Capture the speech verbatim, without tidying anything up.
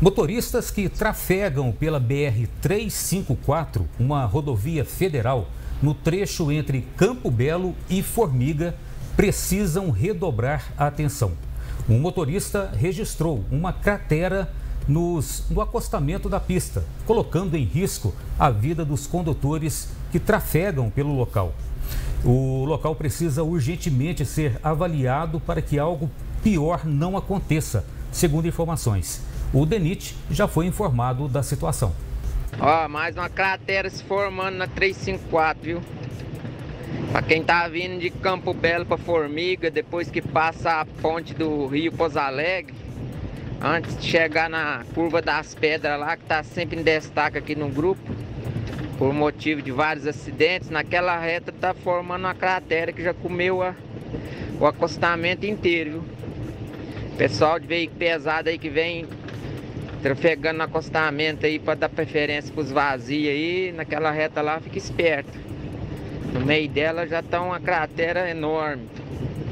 Motoristas que trafegam pela B R trezentos e cinquenta e quatro, uma rodovia federal, no trecho entre Campo Belo e Formiga, precisam redobrar a atenção. Um motorista registrou uma cratera nos, no acostamento da pista, colocando em risco a vida dos condutores que trafegam pelo local. O local precisa urgentemente ser avaliado para que algo pior não aconteça, segundo informações. O DENIT já foi informado da situação. Ó, mais uma cratera se formando na trezentos e cinquenta e quatro, viu? Para quem tá vindo de Campo Belo para Formiga, depois que passa a ponte do Rio Pouso Alegre, antes de chegar na curva das pedras lá, que tá sempre em destaque aqui no grupo, por motivo de vários acidentes, naquela reta tá formando uma cratera que já comeu a, o acostamento inteiro, viu? Pessoal de veículo pesado aí que vem trafegando no acostamento aí para dar preferência para os vazios aí, naquela reta lá, fica esperto. No meio dela já tá uma cratera enorme.